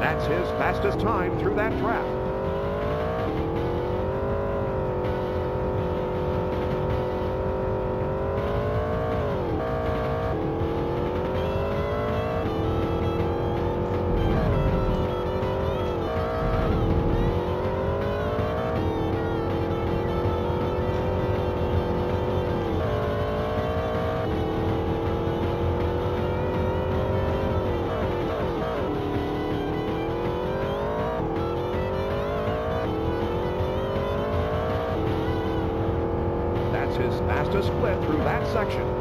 That's his fastest time through that trap. His fastest split through that section.